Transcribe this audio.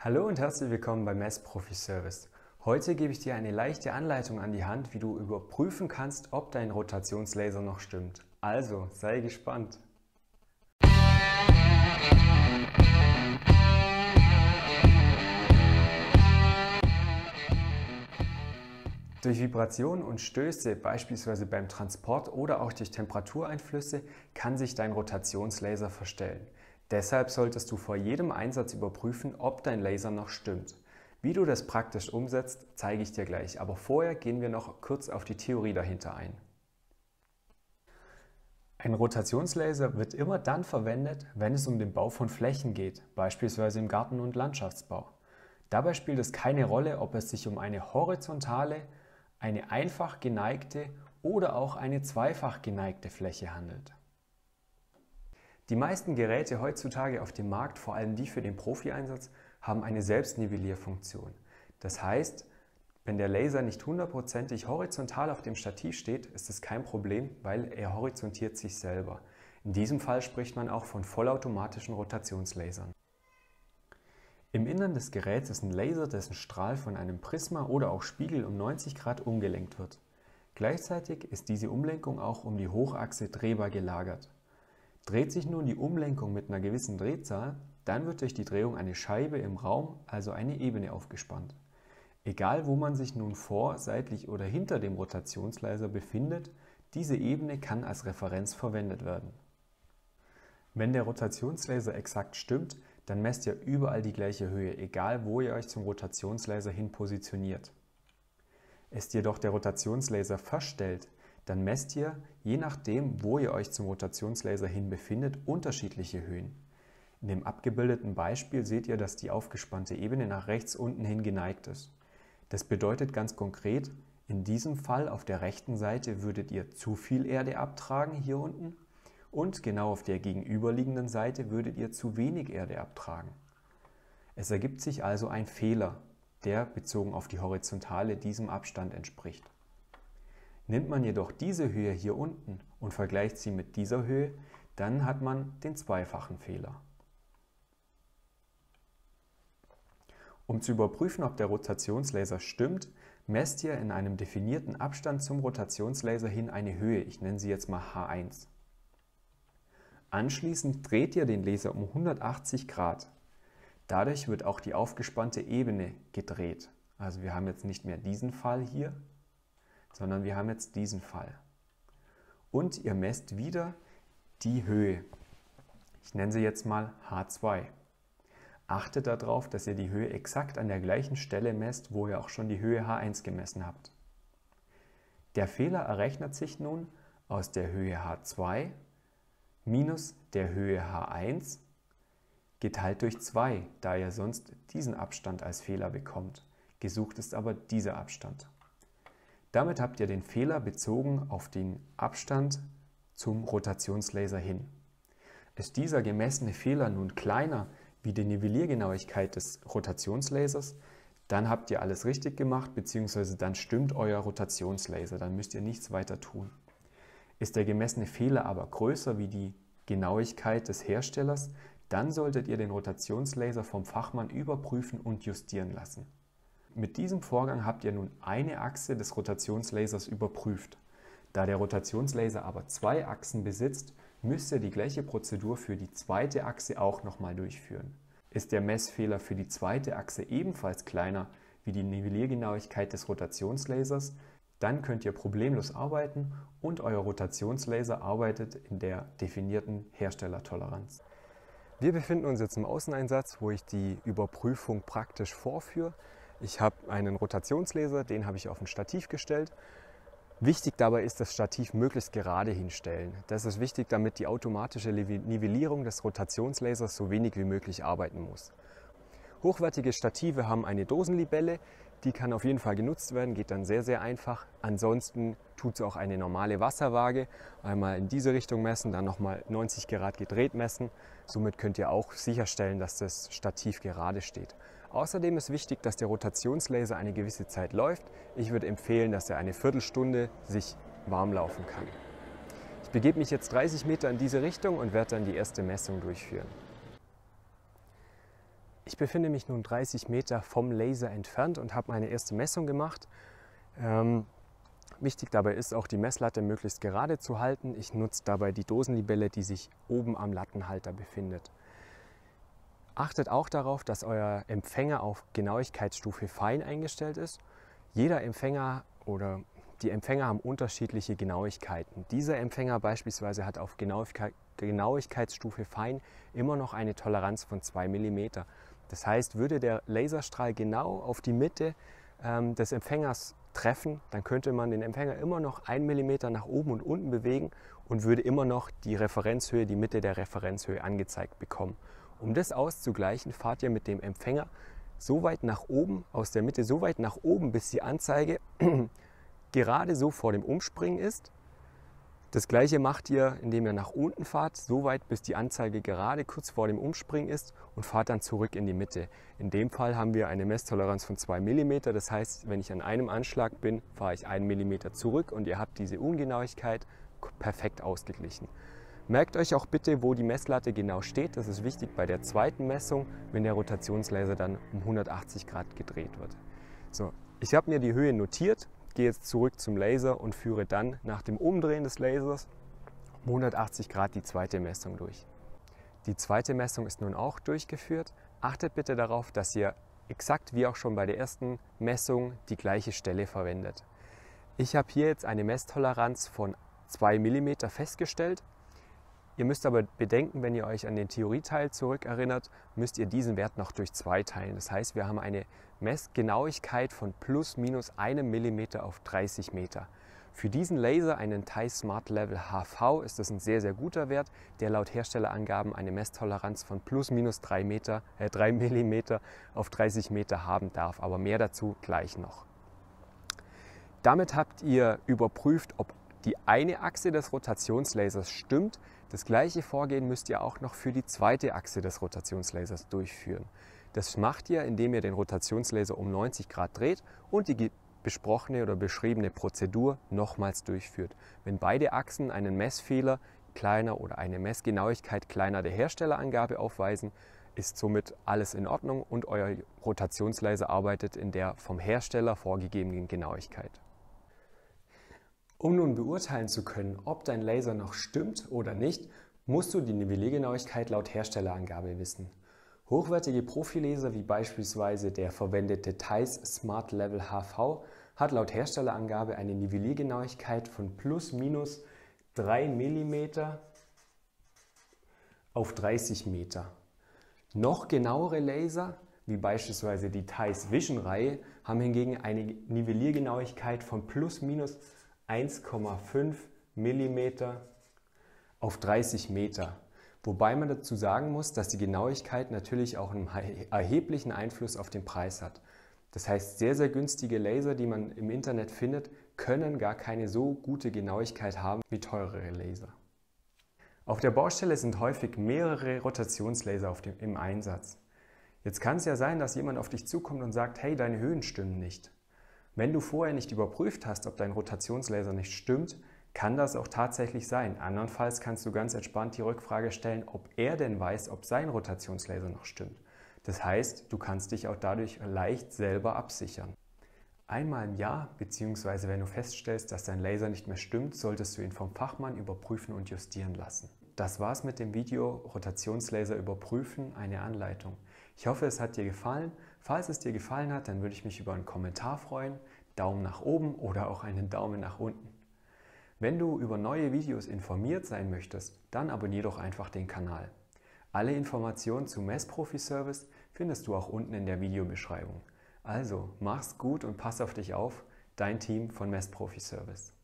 Hallo und herzlich willkommen beim Messprofi Service. Heute gebe ich dir eine leichte Anleitung an die Hand, wie du überprüfen kannst, ob dein Rotationslaser noch stimmt. Also, sei gespannt! Durch Vibrationen und Stöße, beispielsweise beim Transport oder auch durch Temperatureinflüsse, kann sich dein Rotationslaser verstellen. Deshalb solltest du vor jedem Einsatz überprüfen, ob dein Laser noch stimmt. Wie du das praktisch umsetzt, zeige ich dir gleich, aber vorher gehen wir noch kurz auf die Theorie dahinter ein. Ein Rotationslaser wird immer dann verwendet, wenn es um den Bau von Flächen geht, beispielsweise im Garten- und Landschaftsbau. Dabei spielt es keine Rolle, ob es sich um eine horizontale, eine einfach geneigte oder auch eine zweifach geneigte Fläche handelt. Die meisten Geräte heutzutage auf dem Markt, vor allem die für den Profi-Einsatz, haben eine Selbstnivellierfunktion. Das heißt, wenn der Laser nicht hundertprozentig horizontal auf dem Stativ steht, ist es kein Problem, weil er horizontiert sich selber. In diesem Fall spricht man auch von vollautomatischen Rotationslasern. Im Innern des Geräts ist ein Laser, dessen Strahl von einem Prisma oder auch Spiegel um 90 Grad umgelenkt wird. Gleichzeitig ist diese Umlenkung auch um die Hochachse drehbar gelagert. Dreht sich nun die Umlenkung mit einer gewissen Drehzahl, dann wird durch die Drehung eine Scheibe im Raum, also eine Ebene, aufgespannt. Egal wo man sich nun vor, seitlich oder hinter dem Rotationslaser befindet, diese Ebene kann als Referenz verwendet werden. Wenn der Rotationslaser exakt stimmt, dann messt ihr überall die gleiche Höhe, egal wo ihr euch zum Rotationslaser hin positioniert. Ist jedoch der Rotationslaser verstellt, dann messt ihr, je nachdem, wo ihr euch zum Rotationslaser hin befindet, unterschiedliche Höhen. In dem abgebildeten Beispiel seht ihr, dass die aufgespannte Ebene nach rechts unten hin geneigt ist. Das bedeutet ganz konkret, in diesem Fall auf der rechten Seite würdet ihr zu viel Erde abtragen, hier unten, und genau auf der gegenüberliegenden Seite würdet ihr zu wenig Erde abtragen. Es ergibt sich also ein Fehler, der bezogen auf die Horizontale diesem Abstand entspricht. Nimmt man jedoch diese Höhe hier unten und vergleicht sie mit dieser Höhe, dann hat man den zweifachen Fehler. Um zu überprüfen, ob der Rotationslaser stimmt, messt ihr in einem definierten Abstand zum Rotationslaser hin eine Höhe, ich nenne sie jetzt mal H1. Anschließend dreht ihr den Laser um 180 Grad. Dadurch wird auch die aufgespannte Ebene gedreht. Also wir haben jetzt nicht mehr diesen Fall hier, sondern wir haben jetzt diesen Fall. Und ihr messt wieder die Höhe. Ich nenne sie jetzt mal H2. Achtet darauf, dass ihr die Höhe exakt an der gleichen Stelle messt, wo ihr auch schon die Höhe H1 gemessen habt. Der Fehler errechnet sich nun aus der Höhe H2 minus der Höhe H1 geteilt durch 2, da ihr sonst diesen Abstand als Fehler bekommt. Gesucht ist aber dieser Abstand. Damit habt ihr den Fehler bezogen auf den Abstand zum Rotationslaser hin. Ist dieser gemessene Fehler nun kleiner wie die Nivelliergenauigkeit des Rotationslasers, dann habt ihr alles richtig gemacht, bzw. dann stimmt euer Rotationslaser, dann müsst ihr nichts weiter tun. Ist der gemessene Fehler aber größer wie die Genauigkeit des Herstellers, dann solltet ihr den Rotationslaser vom Fachmann überprüfen und justieren lassen. Mit diesem Vorgang habt ihr nun eine Achse des Rotationslasers überprüft. Da der Rotationslaser aber zwei Achsen besitzt, müsst ihr die gleiche Prozedur für die zweite Achse auch nochmal durchführen. Ist der Messfehler für die zweite Achse ebenfalls kleiner wie die Nivelliergenauigkeit des Rotationslasers, dann könnt ihr problemlos arbeiten und euer Rotationslaser arbeitet in der definierten Herstellertoleranz. Wir befinden uns jetzt im Außeneinsatz, wo ich die Überprüfung praktisch vorführe. Ich habe einen Rotationslaser, den habe ich auf ein Stativ gestellt. Wichtig dabei ist, das Stativ möglichst gerade hinstellen. Das ist wichtig, damit die automatische Nivellierung des Rotationslasers so wenig wie möglich arbeiten muss. Hochwertige Stative haben eine Dosenlibelle, die kann auf jeden Fall genutzt werden, geht dann sehr, sehr einfach. Ansonsten tut es auch eine normale Wasserwaage. Einmal in diese Richtung messen, dann nochmal 90 Grad gedreht messen. Somit könnt ihr auch sicherstellen, dass das Stativ gerade steht. Außerdem ist wichtig, dass der Rotationslaser eine gewisse Zeit läuft. Ich würde empfehlen, dass er eine Viertelstunde sich warm laufen kann. Ich begebe mich jetzt 30 Meter in diese Richtung und werde dann die erste Messung durchführen. Ich befinde mich nun 30 Meter vom Laser entfernt und habe meine erste Messung gemacht. Wichtig dabei ist auch, die Messlatte möglichst gerade zu halten. Ich nutze dabei die Dosenlibelle, die sich oben am Lattenhalter befindet. Achtet auch darauf, dass euer Empfänger auf Genauigkeitsstufe fein eingestellt ist. Jeder Empfänger oder die Empfänger haben unterschiedliche Genauigkeiten. Dieser Empfänger beispielsweise hat auf Genauigkeitsstufe fein immer noch eine Toleranz von 2 mm. Das heißt, würde der Laserstrahl genau auf die Mitte des Empfängers treffen, dann könnte man den Empfänger immer noch 1 mm nach oben und unten bewegen und würde immer noch die Referenzhöhe, die Mitte der Referenzhöhe angezeigt bekommen. Um das auszugleichen, fahrt ihr mit dem Empfänger so weit nach oben, aus der Mitte so weit nach oben, bis die Anzeige gerade so vor dem Umspringen ist. Das gleiche macht ihr, indem ihr nach unten fahrt, so weit, bis die Anzeige gerade kurz vor dem Umspringen ist und fahrt dann zurück in die Mitte. In dem Fall haben wir eine Messtoleranz von 2 mm. Das heißt, wenn ich an einem Anschlag bin, fahre ich 1 mm zurück und ihr habt diese Ungenauigkeit perfekt ausgeglichen. Merkt euch auch bitte, wo die Messlatte genau steht. Das ist wichtig bei der zweiten Messung, wenn der Rotationslaser dann um 180 Grad gedreht wird. So, ich habe mir die Höhe notiert, gehe jetzt zurück zum Laser und führe dann nach dem Umdrehen des Lasers um 180 Grad die zweite Messung durch. Die zweite Messung ist nun auch durchgeführt. Achtet bitte darauf, dass ihr exakt wie auch schon bei der ersten Messung die gleiche Stelle verwendet. Ich habe hier jetzt eine Messtoleranz von 2 mm festgestellt. Ihr müsst aber bedenken, wenn ihr euch an den Theorieteil zurückerinnert, müsst ihr diesen Wert noch durch 2 teilen. Das heißt, wir haben eine Messgenauigkeit von plus minus 1 mm auf 30 Meter. Für diesen Laser, einen Zeiss Smart Level HV, ist das ein sehr, sehr guter Wert, der laut Herstellerangaben eine Messtoleranz von plus minus 3 mm auf 30 Meter haben darf. Aber mehr dazu gleich noch. Damit habt ihr überprüft, ob die eine Achse des Rotationslasers stimmt. Das gleiche Vorgehen müsst ihr auch noch für die zweite Achse des Rotationslasers durchführen. Das macht ihr, indem ihr den Rotationslaser um 90 Grad dreht und die besprochene oder beschriebene Prozedur nochmals durchführt. Wenn beide Achsen einen Messfehler kleiner oder eine Messgenauigkeit kleiner der Herstellerangabe aufweisen, ist somit alles in Ordnung und euer Rotationslaser arbeitet in der vom Hersteller vorgegebenen Genauigkeit. Um nun beurteilen zu können, ob dein Laser noch stimmt oder nicht, musst du die Nivelliergenauigkeit laut Herstellerangabe wissen. Hochwertige Profilaser wie beispielsweise der verwendete Zeiss Smart Level HV hat laut Herstellerangabe eine Nivelliergenauigkeit von plus minus 3 mm auf 30 Meter. Noch genauere Laser, wie beispielsweise die Zeiss Vision Reihe, haben hingegen eine Nivelliergenauigkeit von plus minus 1,5 mm auf 30 Meter. Wobei man dazu sagen muss, dass die Genauigkeit natürlich auch einen erheblichen Einfluss auf den Preis hat. Das heißt, sehr, sehr günstige Laser, die man im Internet findet, können gar keine so gute Genauigkeit haben wie teurere Laser. Auf der Baustelle sind häufig mehrere Rotationslaser im Einsatz. Jetzt kann es ja sein, dass jemand auf dich zukommt und sagt, hey, deine Höhen stimmen nicht. Wenn du vorher nicht überprüft hast, ob dein Rotationslaser nicht stimmt, kann das auch tatsächlich sein. Andernfalls kannst du ganz entspannt die Rückfrage stellen, ob er denn weiß, ob sein Rotationslaser noch stimmt. Das heißt, du kannst dich auch dadurch leicht selber absichern. Einmal im Jahr, beziehungsweise wenn du feststellst, dass dein Laser nicht mehr stimmt, solltest du ihn vom Fachmann überprüfen und justieren lassen. Das war's mit dem Video Rotationslaser überprüfen, eine Anleitung. Ich hoffe, es hat dir gefallen. Falls es dir gefallen hat, dann würde ich mich über einen Kommentar freuen, Daumen nach oben oder auch einen Daumen nach unten. Wenn du über neue Videos informiert sein möchtest, dann abonniere doch einfach den Kanal. Alle Informationen zum Messprofi-Service findest du auch unten in der Videobeschreibung. Also, mach's gut und pass auf dich auf, dein Team von Messprofi-Service.